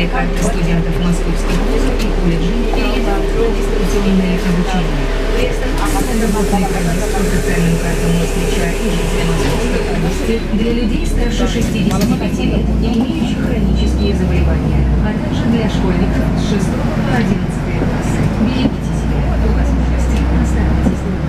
карты студентов московских вузов и колледжей переведут на дистанционное обучение. Разработанный проект по социальным картам москвича и жителя Московской области для людей старше 65 лет, имеющих хронические заболевания, а также для школьников с 6 по 11 классы. Берегите себя, у вас счастье, оставайтесь дома.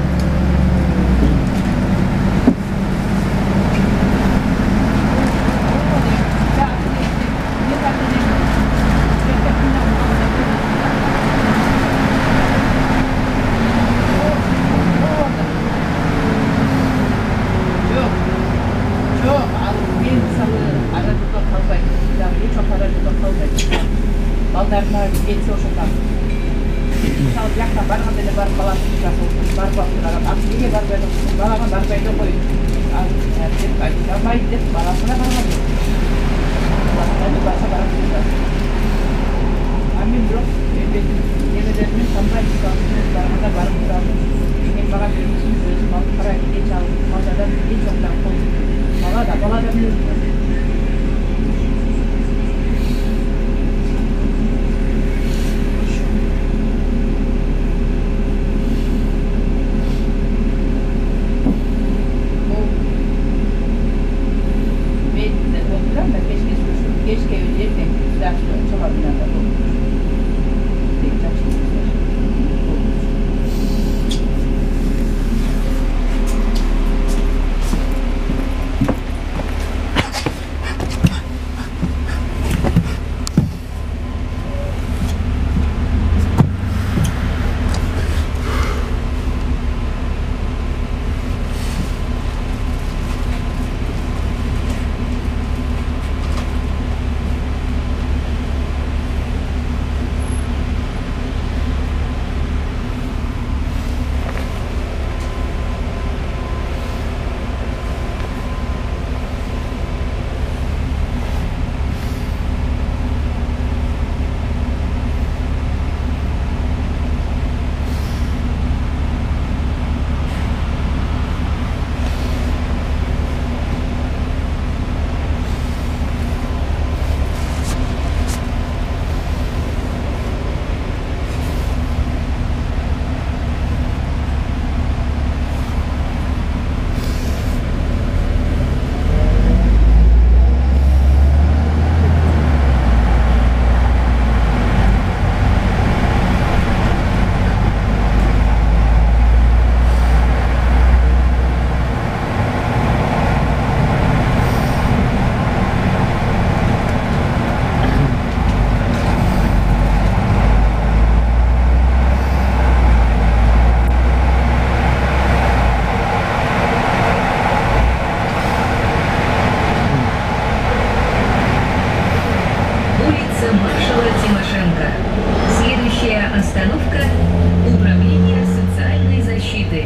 Остановка Управление социальной защиты.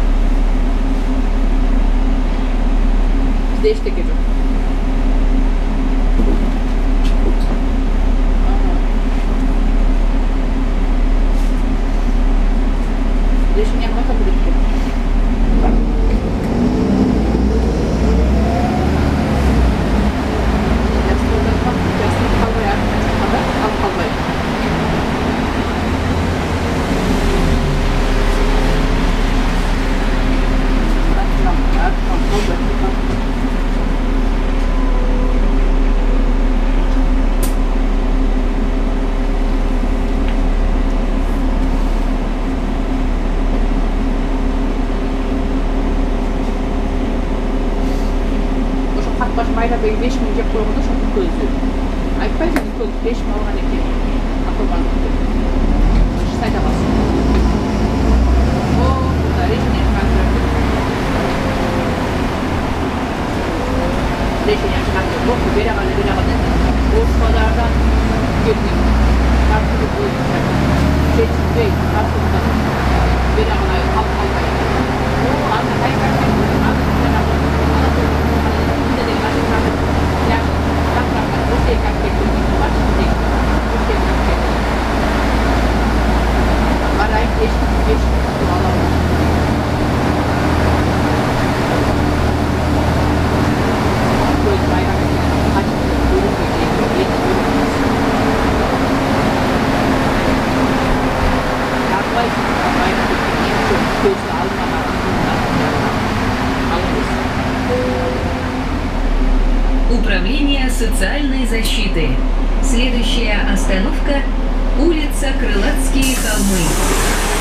Deixa que Arabayı 5 minecek programda çok gözlüyor. Ayıpaydı bir kod 5 mi olan iki. Akılman gitti. Sayda basın. O burada rejine çıkartırdı. Rejine çıkartırdı. Bu bir arada Urfalardan girdik. Farklı bir Çetin farklı bir arada halkaydı. O anda hayvanlar Управление социальной защиты. Следующая остановка – улица Крылатские холмы.